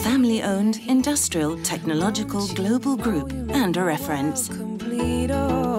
family-owned, industrial, technological, global group and a reference.